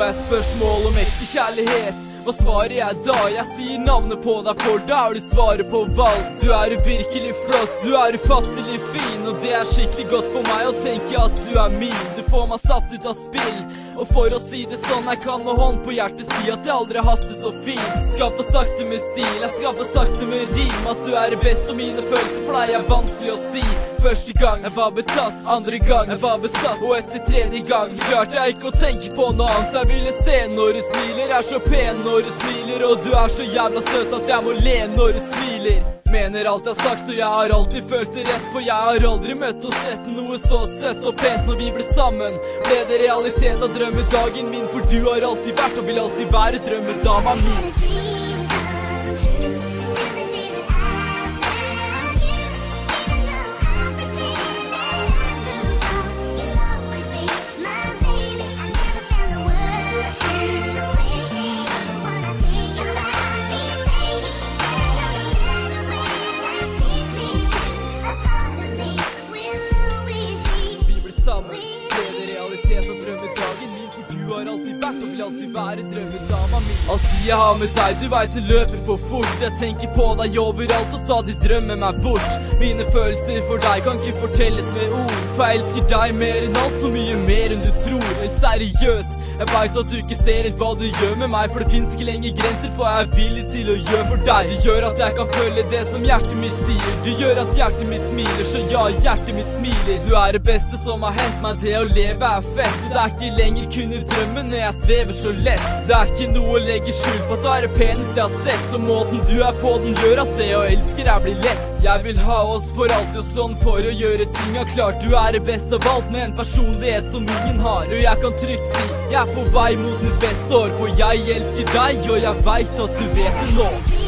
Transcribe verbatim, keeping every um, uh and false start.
jeg spørsmål om ekte kjærlighet. Hva svarer jeg da? Jeg sier navnet på deg, for da har du svaret på valg. Du er virkelig flott, du er ufattelig fin, og det er skikkelig godt for meg å tenke at du er min. Du får meg satt ut av spill, og for å si det sånn, jeg kan med hånd på hjertet si at jeg aldri har hatt det så fint. Skal få sakte med stil, jeg skal få sakte med rim, at du er det beste, og mine følelser for deg er vanskelig å si. Første gang jeg var betatt, andre gang jeg var besatt, og etter tredje gang så klarte jeg ikke å tenke på noe annet. Jeg ville se når du smiler, er så pen når du smiler, og du er så jævla søt at jeg må le når du smiler. Mener alt jeg har sagt, og jeg har alltid følt det rett, for jeg har aldri møtt og sett noe så søtt og pent. Når vi ble sammen, ble det realitet av drømmedagen min, for du har alltid vært og vil alltid være drømmedama min. Alltid være drømmedama mi. Alltid jeg har med deg, du vet det løper for fort. Jeg tenker på deg overalt og stadig drømmer meg bort. Mine følelser for deg kan ikke fortelles med ord, for jeg elsker deg mer enn alt, så mye mer enn du tror. Men seriøst, jeg vet at du ikke ser helt hva du gjør med meg, for det finnes ikke lenger grenser for jeg er villig til å gjøre for deg. Du gjør at jeg kan føle det som hjertet mitt sier, du gjør at hjertet mitt smiler, så ja, hjertet mitt smiler. Du er det beste som har hendt meg, det å leve er fett, og det er ikke lenger kun i drømmen når jeg svever så lett. Det er ikke noe å legge skjul på at du er det peneste jeg har sett, og måten du er på den gjør at det å elske deg blir lett. Jeg vil ha oss for alltid og sånn for å gjøre tinga klart. Du er det beste av alt med en personlighet som ingen har, og jeg kan trygt si jeg er på vei mot mitt beste år, for jeg elsker deg, og jeg vet at du vet det nå.